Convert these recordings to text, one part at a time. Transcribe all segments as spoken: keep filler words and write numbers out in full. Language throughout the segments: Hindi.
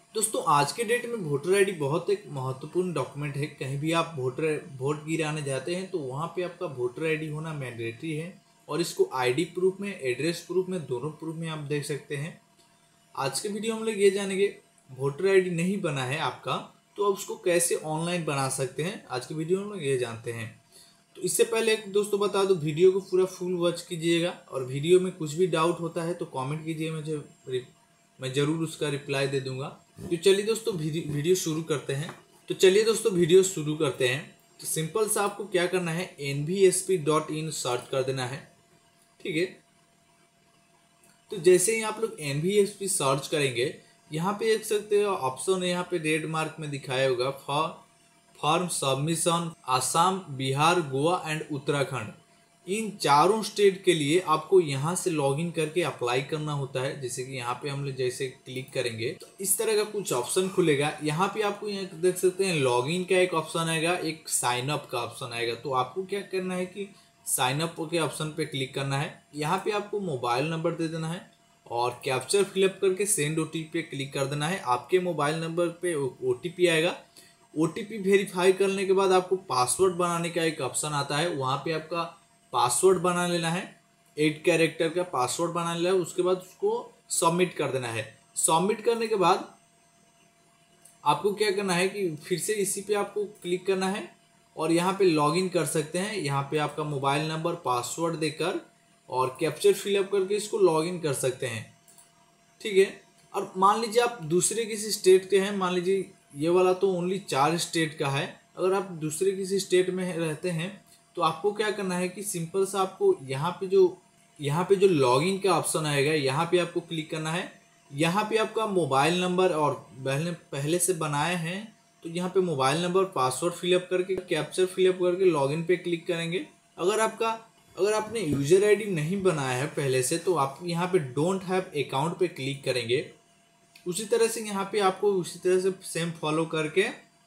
दोस्तों आज के डेट में वोटर आईडी बहुत एक महत्वपूर्ण डॉक्यूमेंट है। कहीं भी आप वोटर वोट गिराने जाते हैं तो वहाँ पे आपका वोटर आईडी होना मैंडेटरी है और इसको आईडी प्रूफ में, एड्रेस प्रूफ में, दोनों प्रूफ में आप देख सकते हैं। आज के वीडियो में लोग ये जानेंगे वोटर आईडी नहीं बना है आपका तो आप उसको कैसे ऑनलाइन बना सकते हैं। आज के वीडियो में लोग ये जानते हैं। तो इससे पहले एक दोस्तों बता दो, वीडियो को पूरा फुल वॉच कीजिएगा और वीडियो में कुछ भी डाउट होता है तो कमेंट कीजिए, मुझे मैं ज़रूर उसका रिप्लाई दे दूंगा। तो चलिए दोस्तों वीडियो शुरू करते हैं। तो चलिए दोस्तों वीडियो शुरू करते हैं। तो सिंपल सा आपको क्या करना है, N V S P dot in search कर देना है। ठीक है, तो जैसे ही आप लोग N V S P search करेंगे यहाँ पे देख सकते हो ऑप्शन है, यहाँ पे रेड मार्क में दिखाया होगा for form submission Assam, Bihar, Goa and Uttarakhand. इन चारों स्टेट के लिए आपको यहाँ से लॉगिन करके अप्लाई करना होता है। जैसे कि यहाँ पे हम लोग जैसे क्लिक करेंगे तो इस तरह का कुछ ऑप्शन खुलेगा। यहाँ पे आपको यहाँ देख सकते हैं लॉगिन का एक ऑप्शन आएगा, एक साइन अप का ऑप्शन आएगा। तो आपको क्या करना है कि साइन अप के ऑप्शन पे क्लिक करना है। यहाँ पे आपको मोबाइल नंबर दे देना है और कैप्चर फिलअप करके सेंड ओ टी पी पे क्लिक कर देना है। आपके मोबाइल नंबर पे ओ टी पी आएगा। ओ टी पी वेरीफाई करने के बाद आपको पासवर्ड बनाने का एक ऑप्शन आता है। वहाँ पे आपका पासवर्ड बना लेना है, एट कैरेक्टर का पासवर्ड बना लेना है। उसके बाद उसको सबमिट कर देना है। सबमिट करने के बाद आपको क्या करना है कि फिर से इसी पे आपको क्लिक करना है और यहाँ पे लॉगिन कर सकते हैं। यहाँ पे आपका मोबाइल नंबर, पासवर्ड देकर और कैप्चर फिलअप करके इसको लॉगिन कर सकते हैं। ठीक है, और मान लीजिए आप दूसरे किसी स्टेट के हैं, मान लीजिए ये वाला तो ओनली चार स्टेट का है। अगर आप दूसरे किसी स्टेट में रहते हैं तो आपको क्या करना है कि सिंपल सा आपको यहाँ पे जो यहाँ पे जो लॉगिन का ऑप्शन आएगा यहाँ पे आपको क्लिक करना है। यहाँ पे आपका मोबाइल नंबर और पहले पहले से बनाए हैं तो यहाँ पे मोबाइल नंबर, पासवर्ड फिलअप करके, कैप्चर फिलअप करके लॉगिन पे क्लिक करेंगे। अगर आपका अगर आपने यूजर आईडी नहीं बनाया है पहले से तो आप यहाँ पे डोंट हैव अकाउंट पे क्लिक करेंगे। उसी तरह से यहाँ पे आपको उसी तरह से सेम फॉलो करके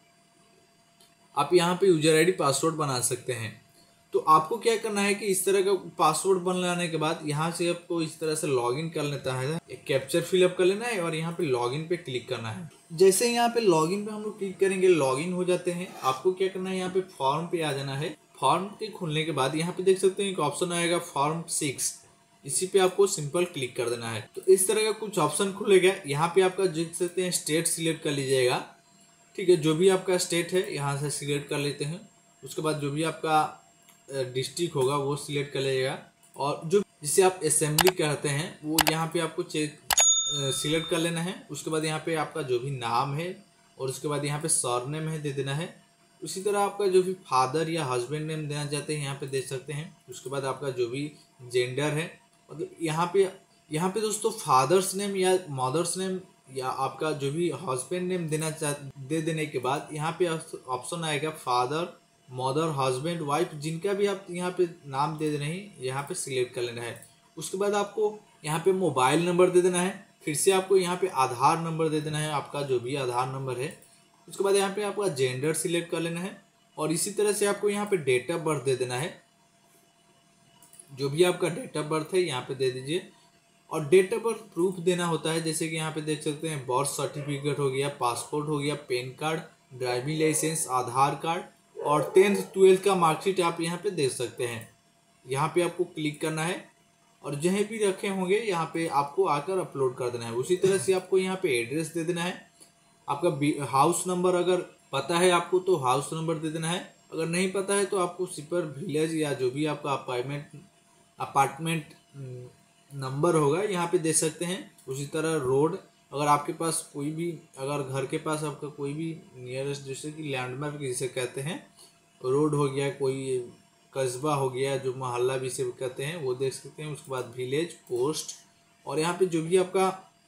आप यहाँ पे यूजर आईडी, पासवर्ड बना सकते हैं। तो आपको क्या करना है कि इस तरह का पासवर्ड बनाने के बाद यहाँ से आपको इस तरह से लॉगिन कर लेता है, एक कैप्चर फिलअप कर लेना है और यहाँ पे लॉगिन पे क्लिक करना है। जैसे यहाँ पे लॉगिन पे हम लोग क्लिक करेंगे, लॉगिन हो जाते हैं। आपको क्या करना है, यहाँ पे फॉर्म पे आ जाना है। फॉर्म के खुलने के बाद यहाँ पे देख सकते हैं एक ऑप्शन आएगा फॉर्म सिक्स, इसी पे आपको सिंपल क्लिक कर देना है। तो इस तरह का कुछ ऑप्शन खुलेगा। यहाँ पे आपका देख सकते हैं स्टेट सिलेक्ट कर लीजिएगा। ठीक है, जो भी आपका स्टेट है यहाँ से सिलेक्ट कर लेते हैं। उसके बाद जो भी आपका डिस्ट्रिक्ट होगा वो सिलेक्ट कर लीजिएगा और जो जिसे आप असेंबली कहते हैं वो यहाँ पे आपको चेक सिलेक्ट कर लेना है। उसके बाद यहाँ पे आपका जो भी नाम है और उसके बाद यहाँ पे सरनेम है दे देना है। उसी तरह आपका जो भी फादर या हस्बैंड नेम देना चाहते हैं यहाँ पे दे सकते हैं। उसके बाद आपका जो भी जेंडर है, मतलब यहाँ पे यहाँ पे दोस्तों फादर्स नेम या मदर्स नेम या आपका जो भी हस्बैंड नेम देना चाह दे देने के बाद यहाँ पे ऑप्शन आएगा फादर, मदर, हस्बैंड, वाइफ, जिनका भी आप यहाँ पे नाम दे देना है यहाँ पे सिलेक्ट कर लेना है। उसके बाद आपको यहाँ पे मोबाइल नंबर दे देना है। फिर से आपको यहाँ पे आधार नंबर दे देना है, आपका जो भी आधार नंबर है। उसके बाद यहाँ पे आपका जेंडर सिलेक्ट कर लेना है और इसी तरह से आपको यहाँ पे डेट ऑफ बर्थ दे देना है। जो भी आपका डेट ऑफ बर्थ है यहाँ पे दे दीजिए और डेट ऑफ बर्थ प्रूफ देना होता है। जैसे कि यहाँ पे देख सकते हैं बर्थ सर्टिफिकेट हो गया, पासपोर्ट हो गया, PAN card, driving licence, Aadhaar card और टेंथ ट्वेल्थ का मार्कशीट आप यहाँ पे देख सकते हैं। यहाँ पे आपको क्लिक करना है और जहाँ भी रखे होंगे यहाँ पे आपको आकर अपलोड कर देना है। उसी तरह से आपको यहाँ पे एड्रेस दे देना है। आपका हाउस नंबर अगर पता है आपको तो हाउस नंबर दे देना है। अगर नहीं पता है तो आपको सिपर विलेज या जो भी आपका अपार्टमेंट अपार्टमेंट नंबर होगा यहाँ पे दे सकते हैं। उसी तरह रोड, अगर आपके पास कोई भी अगर घर के पास आपका कोई भी नियरेस्ट जैसे कि लैंडमार्क जिसे कहते हैं रोड हो गया, कोई कस्बा हो गया जो मोहल्ला भी से कहते हैं वो देख सकते हैं। उसके बाद विलेज, पोस्ट और यहाँ पे जो भी आपका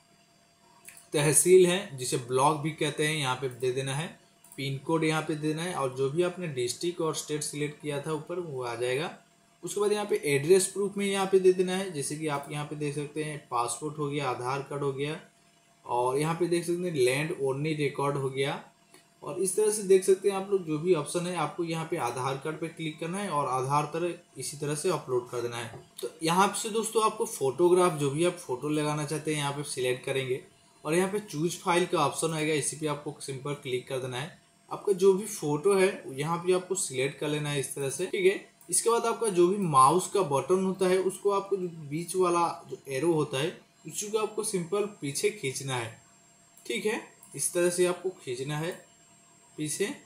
तहसील है जिसे ब्लॉक भी कहते हैं यहाँ पे दे देना है। पिन कोड यहाँ पे देना है और जो भी आपने डिस्ट्रिक्ट और स्टेट सिलेक्ट किया था ऊपर वो आ जाएगा। उसके बाद यहाँ पे एड्रेस प्रूफ में यहाँ पे दे देना है। जैसे कि आप यहाँ पे देख सकते हैं पासपोर्ट हो गया, आधार कार्ड हो गया और यहाँ पे देख सकते हैं लैंड ओनली रिकॉर्ड हो गया। और इस तरह से देख सकते हैं आप लोग जो भी ऑप्शन है आपको यहाँ पे आधार कार्ड पे क्लिक करना है और आधार तरह इसी तरह से अपलोड कर देना है। तो यहाँ से दोस्तों आपको फोटोग्राफ जो भी आप फोटो लगाना चाहते हैं यहाँ पे सिलेक्ट करेंगे और यहाँ पे चूज फाइल का ऑप्शन आएगा, इसी पे आपको सिंपल क्लिक कर देना है। आपका जो भी फोटो है यहाँ पे आपको सिलेक्ट कर लेना है इस तरह से, ठीक है। इसके बाद आपका जो भी माउस का बटन होता है उसको आपको जो बीच वाला जो एरो होता है उसी को आपको सिंपल पीछे खींचना है, ठीक है। इस तरह से आपको खींचना है पीछे।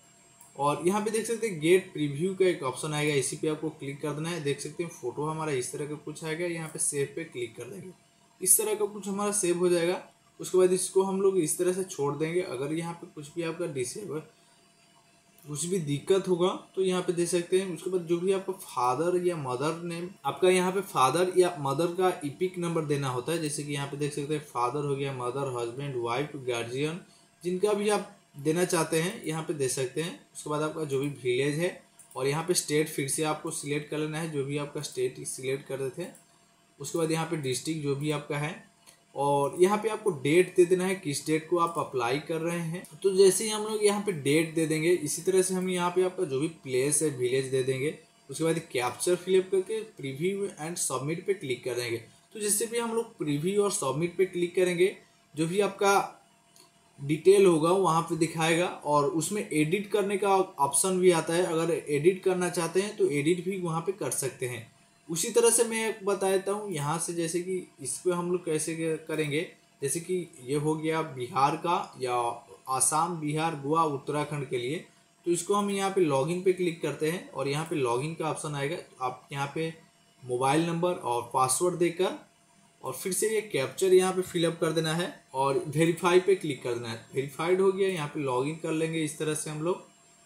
और यहाँ पे देख सकते हैं गेट प्रीव्यू का एक ऑप्शन आएगा, इसी पे आपको क्लिक कर देना है। देख सकते हैं फोटो हमारा इस तरह का कुछ आएगा, यहाँ पे सेव पे क्लिक कर देंगे, इस तरह का कुछ हमारा सेव हो जाएगा। उसके बाद इसको हम लोग इस तरह से छोड़ देंगे। अगर यहाँ पे कुछ भी आपका डिसेबल कुछ भी दिक्कत होगा तो यहाँ पे दे सकते हैं। उसके बाद जो भी आपका फादर या मदर नेम, आपका यहाँ पे फादर या मदर का इपिक नंबर देना होता है। जैसे कि यहाँ पे देख सकते हैं फादर हो गया, मदर, हस्बैंड, वाइफ, गार्जियन, जिनका भी आप देना चाहते हैं यहाँ पे दे सकते हैं। उसके बाद आपका जो भी विलेज है और यहाँ पे स्टेट फिर से आपको सिलेक्ट कर लेना है, जो भी आपका स्टेट सिलेक्ट कर रहे थे। उसके बाद यहाँ पे डिस्ट्रिक्ट जो भी आपका है, और यहाँ पे आपको डेट दे देना है, किस डेट को आप अप्लाई कर रहे हैं। तो जैसे ही हम लोग यहाँ पे डेट दे देंगे, इसी तरह से हम यहाँ पे आपका जो भी प्लेस है, विलेज दे देंगे। उसके बाद कैप्चर फिलअप करके प्रीव्यू एंड सबमिट पे क्लिक कर देंगे। तो जैसे भी हम लोग प्रीव्यू और सबमिट पे क्लिक करेंगे, जो भी आपका डिटेल होगा वहाँ पे दिखाएगा, और उसमें एडिट करने का ऑप्शन भी आता है। अगर एडिट करना चाहते हैं तो एडिट भी वहाँ पे कर सकते हैं। उसी तरह से मैं बता देता हूँ यहाँ से, जैसे कि इस पर हम लोग कैसे करेंगे। जैसे कि ये हो गया बिहार का, या आसाम, बिहार, गोवा, उत्तराखंड के लिए। तो इसको हम यहाँ पे लॉगिन पे क्लिक करते हैं और यहाँ पे लॉगिन का ऑप्शन आएगा। आप यहाँ पे मोबाइल नंबर और पासवर्ड देकर और फिर से ये कैप्चर यहाँ पे फिलअप कर देना है और वेरीफाई पे क्लिक कर देना है। वेरीफाइड हो गया, यहाँ पे लॉगिन कर लेंगे इस तरह से हम लोग।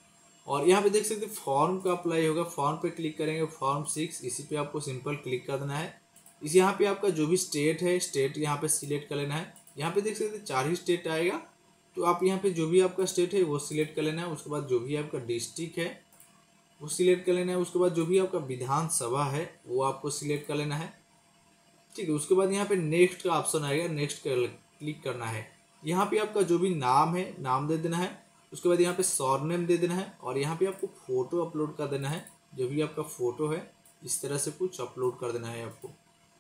और यहाँ पे देख सकते हैं फॉर्म का अप्लाई होगा, फॉर्म पे क्लिक करेंगे, फॉर्म सिक्स, इसी पे आपको सिंपल क्लिक कर देना है। इस यहाँ पे आपका जो भी स्टेट है, स्टेट यहाँ पे सिलेक्ट कर लेना है। यहाँ पे देख सकते हैं चार ही स्टेट आएगा, तो आप यहाँ पे जो भी आपका स्टेट है वो सिलेक्ट कर लेना है। उसके बाद जो भी आपका डिस्ट्रिक्ट है वो सिलेक्ट कर लेना है। उसके बाद जो भी आपका विधानसभा है वो आपको सिलेक्ट कर लेना है, ठीक है। उसके बाद यहाँ पे नेक्स्ट का ऑप्शन आएगा, नेक्स्ट कर क्लिक करना है। यहाँ पे आपका जो भी नाम है नाम दे देना है। उसके बाद यहाँ पे सरनेम दे देना है और यहाँ पे आपको फोटो अपलोड कर देना है। जो भी आपका फोटो है इस तरह से कुछ अपलोड कर देना है आपको।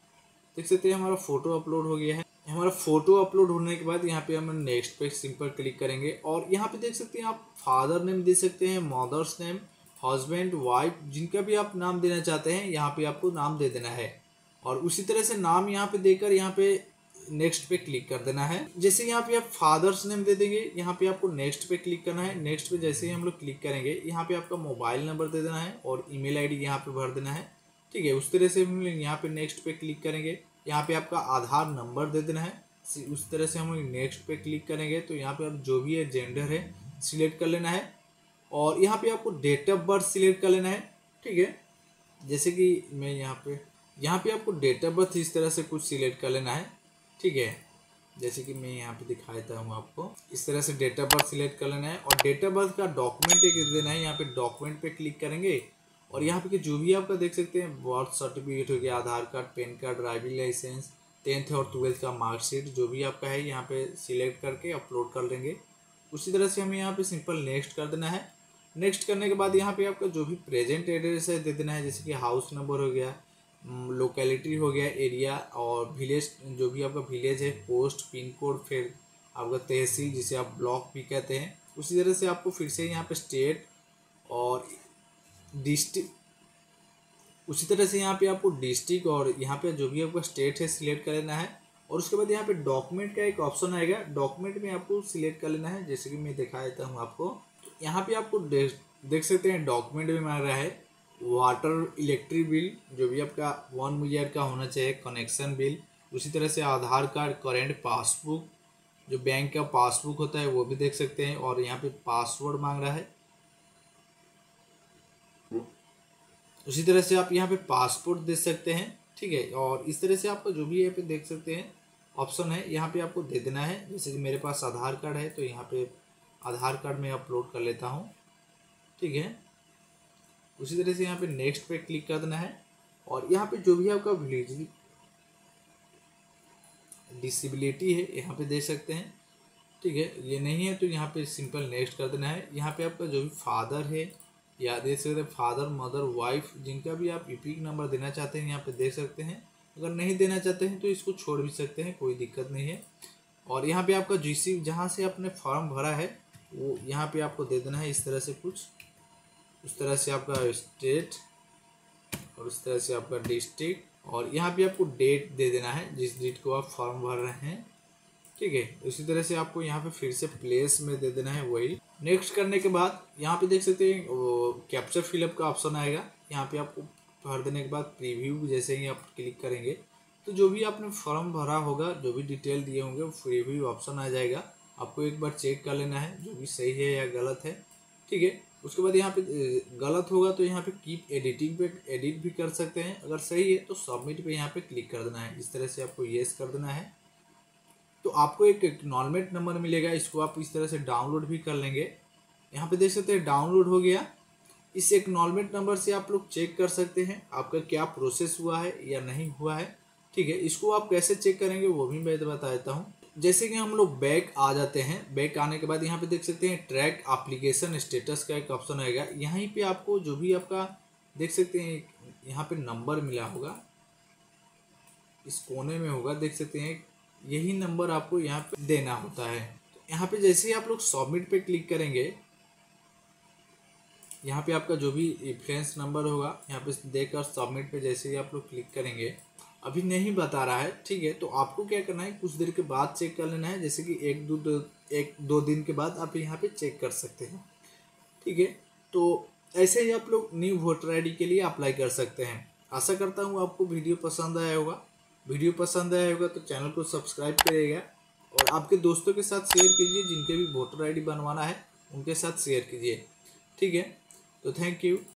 देख सकते हैं हमारा फोटो अपलोड हो गया है। हमारा फोटो अपलोड होने के बाद यहाँ पे हम नेक्स्ट पे सिंपल क्लिक करेंगे और यहाँ पे देख सकते हैं आप फादर नेम दे सकते हैं, मदर्स नेम, हस्बैंड, वाइफ, जिनका भी आप नाम देना चाहते हैं यहाँ पे आपको नाम दे देना है। और उसी तरह से नाम यहाँ पे देकर यहाँ पे नेक्स्ट पे क्लिक कर देना है। जैसे यहाँ पे आप फादर्स नेम दे देंगे, यहाँ पे आपको नेक्स्ट पे क्लिक करना है। नेक्स्ट पे जैसे ही हम लोग क्लिक करेंगे, यहाँ पे आपका मोबाइल नंबर दे देना है और ईमेल आईडी यहाँ पे भर देना है, ठीक है। उस तरह से हम लोग यहाँ पे नेक्स्ट पे क्लिक करेंगे। यहाँ पे आपका आधार नंबर दे देना है। उस तरह से हम लोग नेक्स्ट पे क्लिक करेंगे तो यहाँ पे आप जो भी है जेंडर है सिलेक्ट कर लेना है और यहाँ पे आपको डेट ऑफ बर्थ सिलेक्ट कर लेना है, ठीक है। जैसे कि मैं यहाँ पे यहाँ पे आपको डेट ऑफ बर्थ इस तरह से कुछ सिलेक्ट कर लेना है, ठीक है। जैसे कि मैं यहाँ पे दिखा देता हूँ आपको, इस तरह से डेट ऑफ बर्थ सिलेक्ट कर लेना है और डेट ऑफ बर्थ का डॉक्यूमेंट एक देना है। यहाँ पे डॉक्यूमेंट पे क्लिक करेंगे और यहाँ पे जो भी आपका देख सकते हैं बर्थ सर्टिफिकेट हो गया, Aadhaar card, PAN card, driving licence, tenth और ट्वेल्थ का मार्कशीट, जो भी आपका है यहाँ पे सिलेक्ट करके अपलोड कर देंगे। उसी तरह से हमें यहाँ पे सिंपल नेक्स्ट कर देना है। नेक्स्ट करने के बाद यहाँ पे आपका जो भी प्रेजेंट एड्रेस है दे देना है। जैसे कि हाउस नंबर हो गया, लोकेलिटी हो गया, एरिया, और विलेज, जो भी आपका विलेज है, पोस्ट, पिन कोड, फिर आपका तहसील जिसे आप ब्लॉक भी कहते हैं। उसी तरह से आपको फिर से यहाँ पे स्टेट और डिस्ट्रिक्ट, उसी तरह से यहाँ पे आपको डिस्ट्रिक्ट और यहाँ पे जो भी आपका स्टेट है सिलेक्ट कर लेना है। और उसके बाद यहाँ पे डॉक्यूमेंट का एक ऑप्शन आएगा, डॉक्यूमेंट में आपको सिलेक्ट कर लेना है। जैसे कि मैं दिखा देता हूँ आपको, तो यहाँ पे आपको देख देख सकते हैं डॉक्यूमेंट में मांग रहा है वाटर, इलेक्ट्रिक बिल, जो भी आपका वन ईयर का होना चाहिए, कनेक्शन बिल, उसी तरह से आधार कार्ड, करेंट पासबुक, जो बैंक का पासबुक होता है वो भी देख सकते हैं। और यहाँ पे पासवर्ड मांग रहा है, उसी तरह से आप यहाँ पे पासपोर्ट दे सकते हैं, ठीक है। और इस तरह से आपको जो भी यहाँ पे देख सकते हैं ऑप्शन है यहाँ पे आपको दे देना है। जैसे कि मेरे पास आधार कार्ड है तो यहाँ पे आधार कार्ड में अपलोड कर लेता हूँ, ठीक है। उसी तरह से यहाँ पे नेक्स्ट पे क्लिक कर देना है और यहाँ पे जो भी आपका डिसेबिलिटी है यहाँ पे दे सकते हैं, ठीक है। ये नहीं है तो यहाँ पे सिंपल नेक्स्ट कर देना है। यहाँ पे आपका जो भी फादर है या दे सकते हैं, फादर, मदर, वाइफ, जिनका भी आप ईपिक नंबर देना चाहते हैं यहाँ पे दे सकते हैं। अगर नहीं देना चाहते हैं तो इसको छोड़ भी सकते हैं, कोई दिक्कत नहीं है। और यहाँ पे आपका जीसी जहाँ से आपने फॉर्म भरा है वो यहाँ पे आपको दे देना है। इस तरह से कुछ उस तरह से आपका स्टेट और उस तरह से आपका डिस्ट्रिक्ट, और यहाँ पे आपको डेट दे देना है जिस डेट को आप फॉर्म भर रहे हैं, ठीक है। उसी तरह से आपको यहाँ पे फिर से प्लेस में दे देना है वही। नेक्स्ट करने के बाद यहाँ पे देख सकते हैं कैप्चर फिलअप का ऑप्शन आएगा। यहाँ पे आपको भर देने के बाद प्रीव्यू जैसे ही आप क्लिक करेंगे तो जो भी आपने फॉर्म भरा होगा, जो भी डिटेल दिए होंगे वो प्रीव्यू ऑप्शन आ जाएगा। आपको एक बार चेक कर लेना है जो भी सही है या गलत है, ठीक है। उसके बाद यहाँ पे गलत होगा तो यहाँ पे कीप एडिटिंग पे एडिट भी कर सकते हैं। अगर सही है तो सबमिट पे यहाँ पे क्लिक कर देना है। इस तरह से आपको येस कर देना है। तो आपको एक एक्नॉलेजमेंट नंबर मिलेगा, इसको आप इस तरह से डाउनलोड भी कर लेंगे। यहाँ पे देख सकते हैं डाउनलोड हो गया। इस एक्नॉलेजमेंट नंबर से आप लोग चेक कर सकते हैं आपका क्या प्रोसेस हुआ है या नहीं हुआ है, ठीक है। इसको आप कैसे चेक करेंगे वो भी मैं बता देता हूँ। जैसे कि हम लोग बैक आ जाते हैं, बैक आने के बाद यहाँ पे देख सकते हैं ट्रैक एप्लीकेशन स्टेटस का एक ऑप्शन आएगा। यहीं पे आपको जो भी आपका देख सकते हैं यहाँ पे नंबर मिला होगा, इस कोने में होगा, देख सकते हैं यही नंबर आपको यहाँ पे देना होता है। तो यहाँ पे जैसे ही आप लोग सबमिट पे क्लिक करेंगे, यहाँ पे आपका जो भी रेफरेंस नंबर होगा यहाँ पे देकर सबमिट पे जैसे ही आप लोग क्लिक करेंगे, अभी नहीं बता रहा है, ठीक है। तो आपको क्या करना है, कुछ देर के बाद चेक कर लेना है। जैसे कि एक दो दो एक दो दिन के बाद आप यहाँ पे चेक कर सकते हैं, ठीक है। तो ऐसे ही आप लोग न्यू वोटर आई डी के लिए अप्लाई कर सकते हैं। आशा करता हूँ आपको वीडियो पसंद आया होगा। वीडियो पसंद आया होगा तो चैनल को सब्सक्राइब करिएगा और आपके दोस्तों के साथ शेयर कीजिए, जिनके भी वोटर आई डी बनवाना है उनके साथ शेयर कीजिए, ठीक है। तो थैंक यू।